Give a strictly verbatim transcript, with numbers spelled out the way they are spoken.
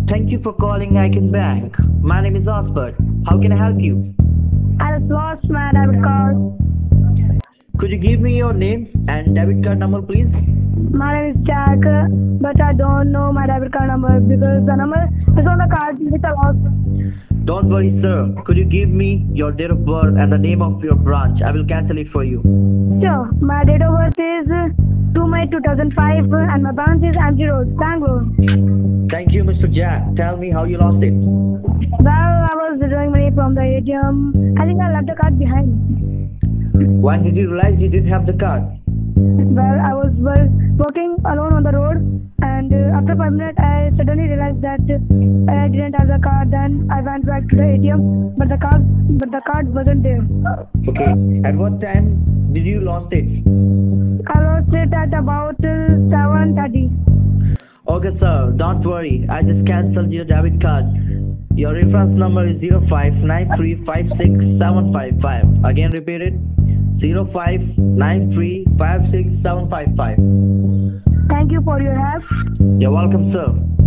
Thank you for calling Icon Bank. My name is Osbert. How can I help you? I was lost my debit card. Could you give me your name and debit card number, please? My name is Jack, but I don't know my debit card number because the number is on the card which I lost. Don't worry, sir. Could you give me your date of birth and the name of your branch? I will cancel it for you. Sure, my date of birth is two May two thousand five and my branch is M G Road, Bangalore. Thank you, Mister Jack. Tell me how you lost it. Well, I was withdrawing money from the A T M. I think I left the card behind. When did you realize you didn't have the card? Well, I was well, walking alone on the road, and uh, after five minutes, I suddenly realized that uh, I didn't have the card. Then I went back to the A T M, but the card, but the card wasn't there. Okay. At what time did you lost it? I lost it at about uh, seven thirty. Okay, sir. Don't worry. I just cancelled your debit card. Your reference number is zero five nine three five six seven five five. Again, repeat it. zero five nine three five six seven five five. Thank you for your help. You're welcome, sir.